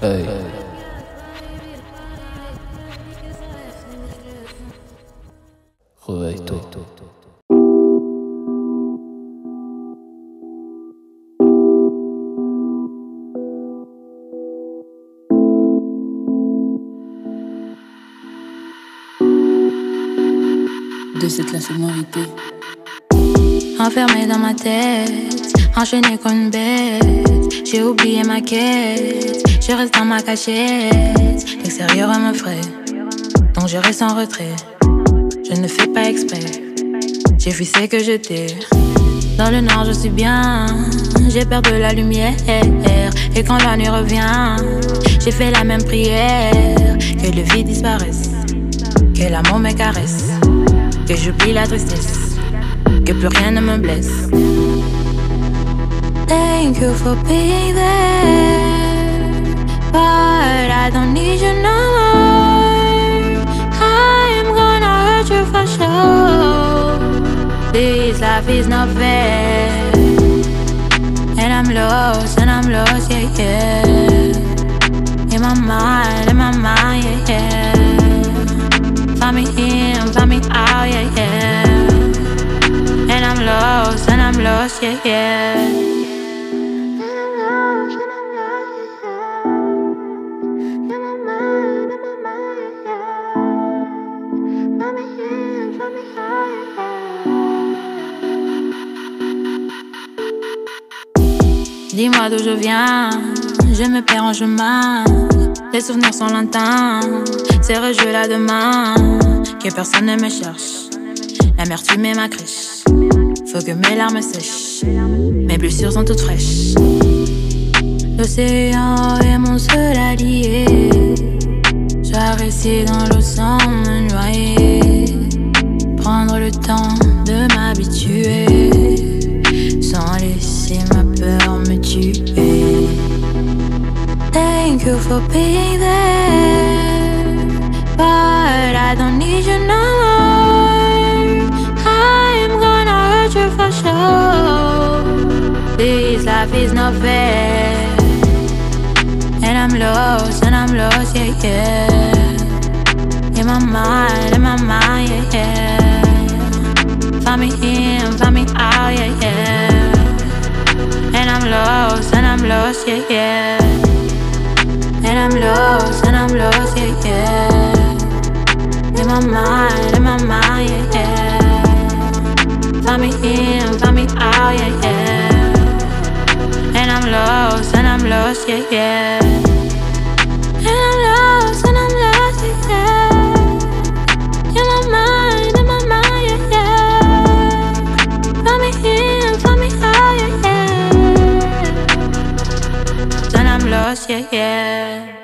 Hey. Réveille-toi. De cette la sonorité. Enfermé dans ma tête, enchaîné comme une bête. J'ai oublié ma quête, je reste dans ma cachette. L'extérieur m'effraie, donc je reste en retrait. Je ne fais pas exprès, j'ai fui ce que j'étais. Dans le nord je suis bien, j'ai peur de la lumière. Et quand la nuit revient, j'ai fait la même prière. Que le vide disparaisse, que l'amour me caresse, que j'oublie la tristesse, que plus rien ne me blesse. Thank you for being there, but I don't need you no more. I'm gonna hurt you for sure. This life is not fair, and I'm lost, yeah, yeah. In my mind, yeah, yeah. Find me in, find me out, yeah, yeah. And I'm lost, yeah, yeah. Dis-moi d'où je viens, je me perds en chemin. Les souvenirs sont lointains, c'est rejouer la demain. Que personne ne me cherche, l'amertume est ma crèche. Faut que mes larmes sèchent, mes blessures sont toutes fraîches. L'océan est mon seul allié, je dois rester dans l'eau sans me noyer. Prendre le temps de m'habituer, sans laisser ma peur me tuer. Thank you for being there, but I don't need you no more. I'm gonna hurt you for sure. This life is not fair, and I'm lost, yeah, yeah. In my mind, yeah, yeah. Find me in, find me out, yeah, yeah. And I'm lost, yeah, yeah. And I'm lost, yeah, yeah. In my mind, yeah, yeah. Find me in, find me out, yeah, yeah. And I'm lost, yeah, yeah. And I'm lost, yeah, yeah. In my mind, yeah, yeah. Find me in, find me out, yeah, yeah. And I'm lost, yeah, yeah.